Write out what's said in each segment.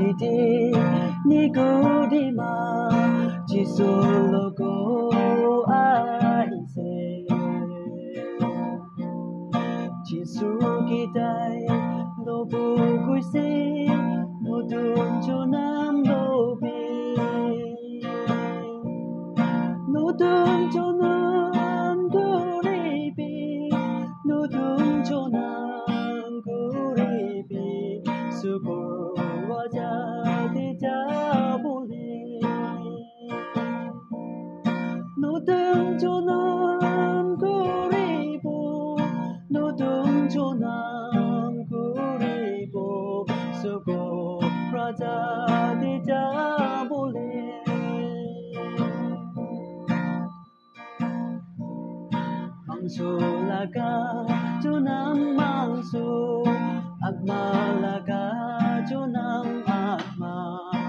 di ni ko di ma chi solo ko ai se chi su ki dai lo bu kui se no du cho nam lo bi no du cho nam go ri bi no du cho nam go ri bi su ko wa ja de ja bo le no du cho nam go ri bo no du cho nam go ri bo su ko ra ja de ja bo le Mangsulaka junang mangsu Agmalaka junang agma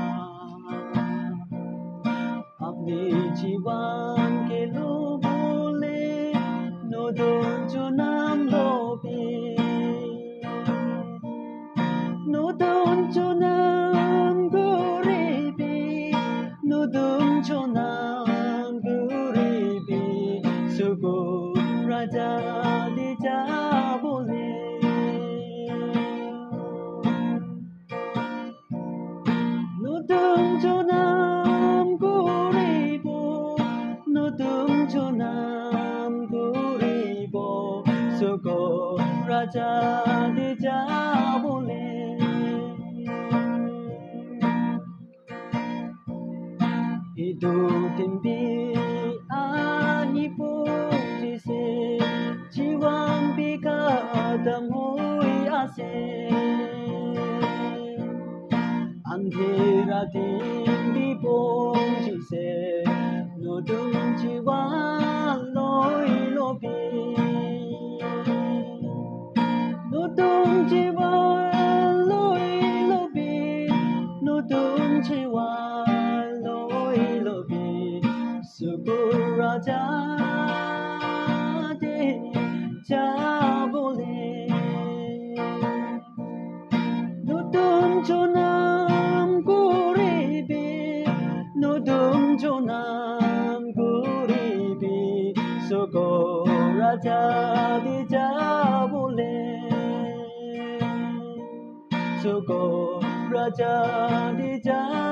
Apni jiwan ke lubule Nodun junang lobi Nodun junang guribi Nodun junang guribi Sugo Raja di Jabule Nudung Jonam Guribo Nudung Jonam Guribo Sugo Raja di Jabule Itu timpi anipu Jiwang bika damhui ase Anghira timbi bong jise Nodung jiwang loi lobi Nodung jiwang loi lobi Nodung jiwang loi lobi Suku Raja Jabole Nudung Jonam Guribi Nudung Jonam Guribi Sugo Raja di Jabole Sugo Raja di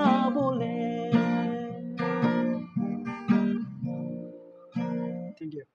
Jabole Thank you.